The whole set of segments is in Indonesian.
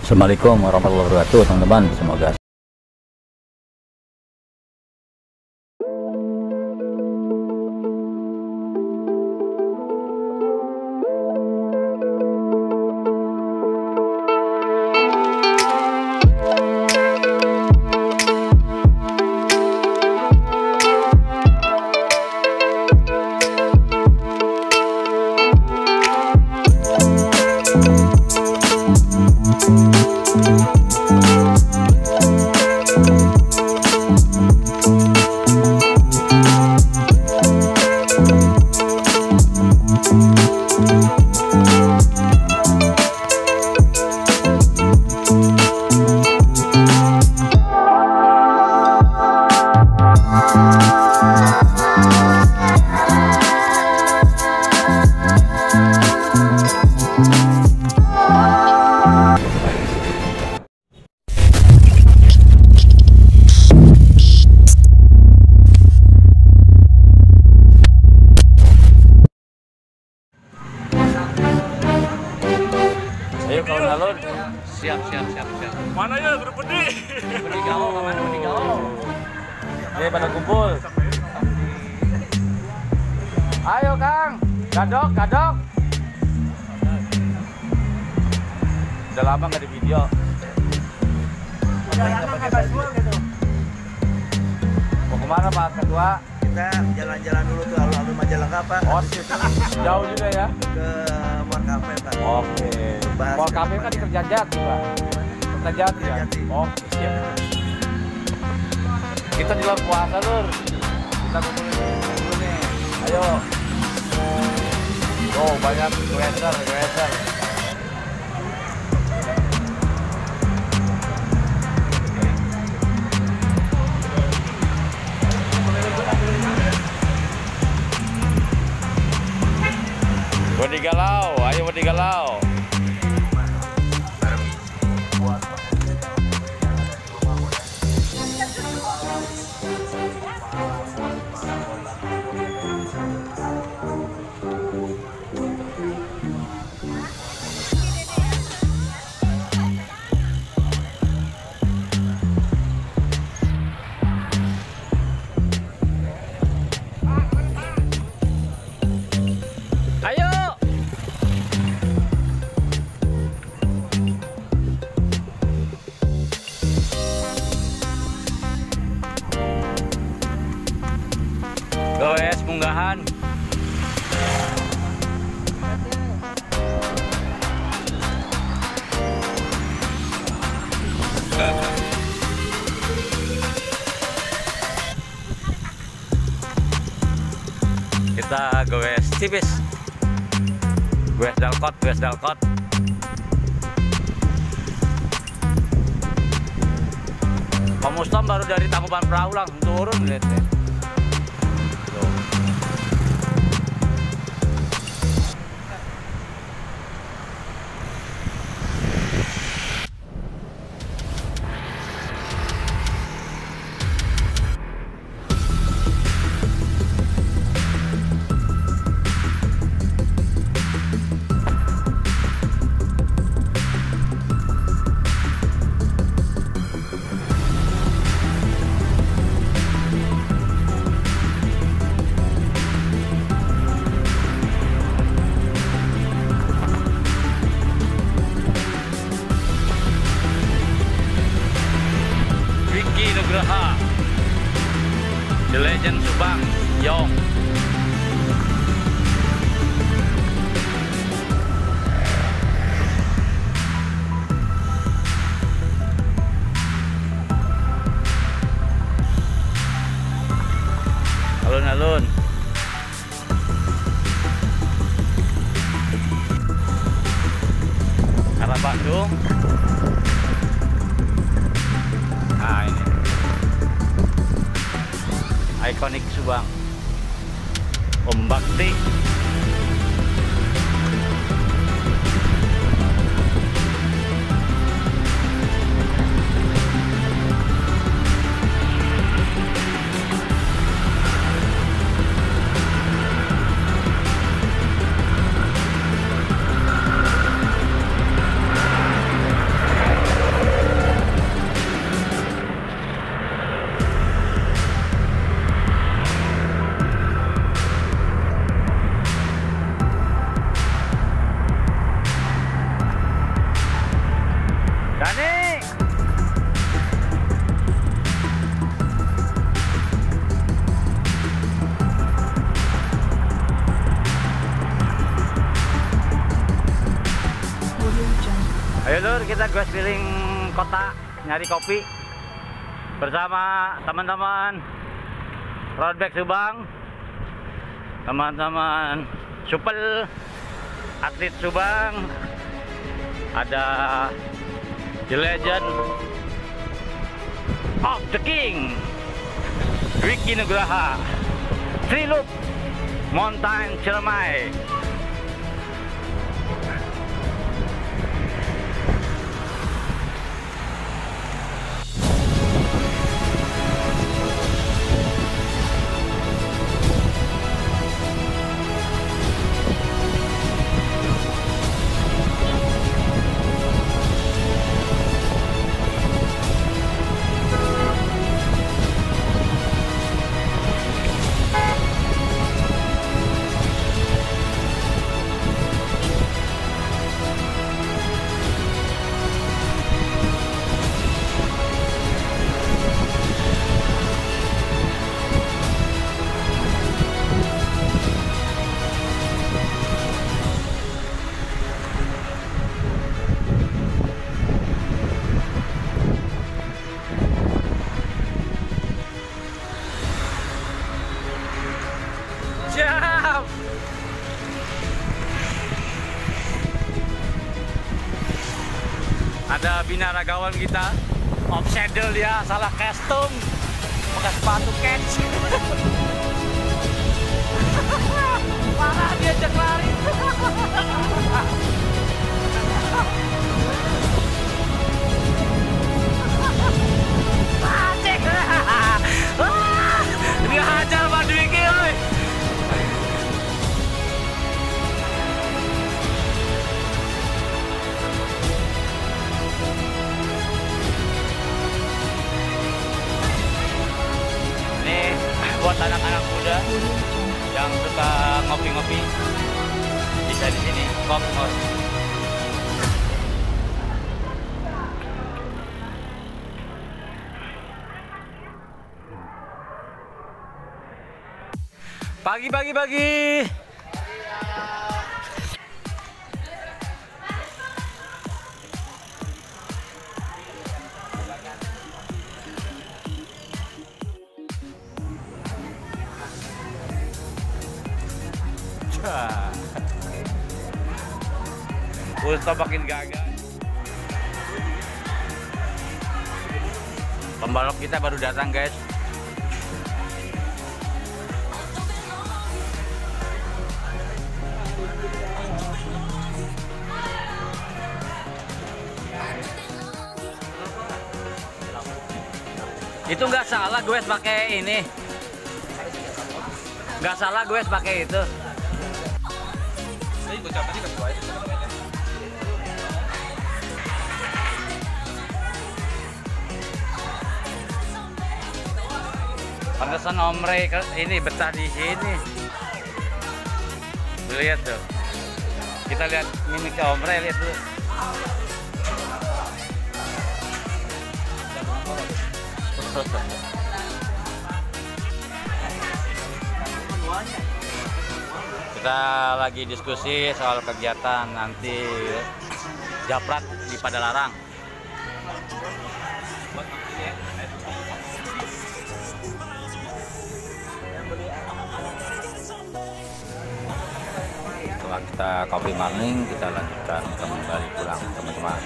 Assalamualaikum warahmatullahi wabarakatuh, teman-teman. Semoga Siap. Mana ya grup pedi? Pedi gaul, kemana pedi gaul? Oke, pada kumpul. Ayo Kang, gadok. Udah lama nggak di video. Mau kemana Pak Ketua? Kita jalan-jalan dulu ke alun-alun Majalengka, Pak. Oh, sip. Jauh juga ya? Ke Mall Cafe, Pak. Oke. Bahas Mall ke Cafe kan di depannya. Kertajati, Pak. Kertajati ya? Kertajati. Oke, siap. Kita di bulan puasa, Lur. Kita kumpulin dulu nih. Ayo. Oh, banyak graser. Ayo galau. Goes munggahan. Kita goes tipis. Goes dalkot. Pak Mustam baru dari Tangkuban Perahu langsung turun lihat deh. Nugraha, The Legend Subang, Yong. Alun-alun. Arah Bandung. Nah ini ikonik Subang, Om Bakti. Ayo lur, kita gue keliling kota nyari kopi bersama teman-teman Roadback Subang, teman-teman Supel, atlet Subang, ada The Legend of the King, Ricky Nugraha, Trilup, Mountain Ciremai. Siap. Ada binaragawan kita, obsedel dia, salah custom, pakai sepatu catch. Parah dia ajak lari. Acek. Dia hajar Pak Dwiki, oi. Buat anak-anak muda yang suka ngopi-ngopi, bisa di sini Kopmor. Pagi. Ulsta makin gagal. Pembalap kita baru datang, guys. Itu nggak salah gue pakai ini. Nggak salah gue pakai itu. Pantesan Om Ray ini betah di sini. Lihat tuh. Kita lihat mimik Om Ray, lihat dulu. Kita lagi diskusi soal kegiatan nanti Japrat di Padalarang. Setelah kita kopi morning, kita lanjutkan kembali pulang, teman-teman.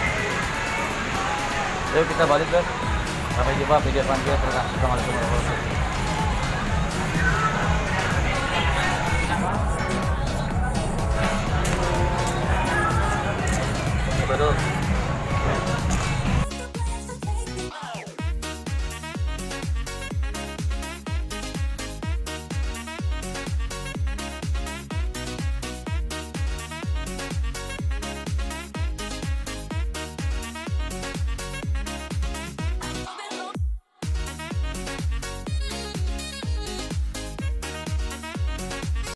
Yuk kita balik, guys. Sampai jumpa video selanjutnya. Terima kasih. Assalamualaikum warahmatullahi wabarakatuh.